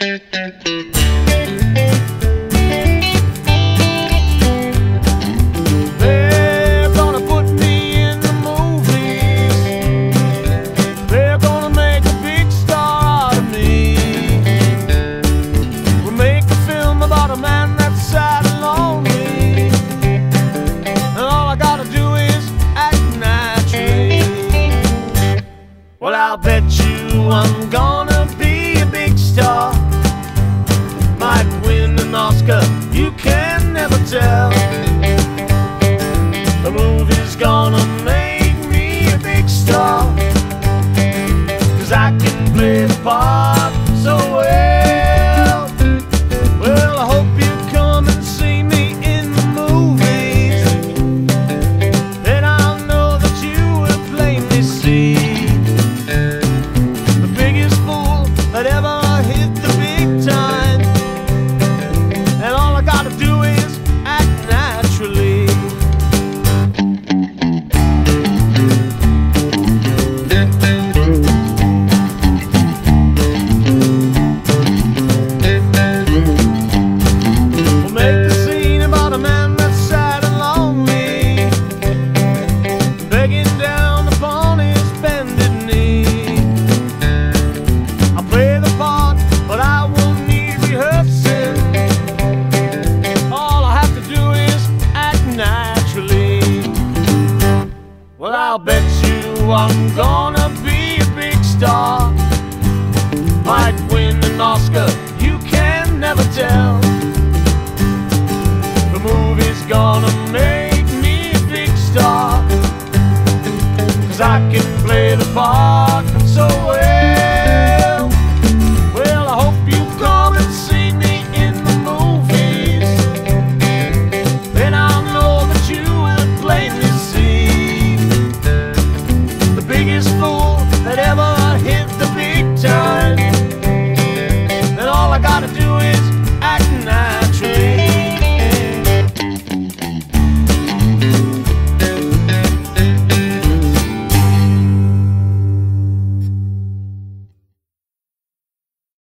They're gonna put me in the movies. They're gonna make a big star out of me. We'll make a film about a man that's sad and lonely, and all I gotta do is act naturally. Well, I'll bet you I'm gonna be a big star, might win an Oscar, you can never tell. The movie's gonna make me a big star, 'cause I can play the part so well. Well, I hope you come and see me in the movies, then I'll know that you will plainly see the biggest fool that ever hit the big time, and all I gotta do is act naturally. We'll make the scene about a man that's sad and lonely, begging down upon his bended knee. I'll play the part, but I won't need rehearsing. All I have to do is act naturally. Well, I'll bet you I'm gonna be a big star, might win an Oscar,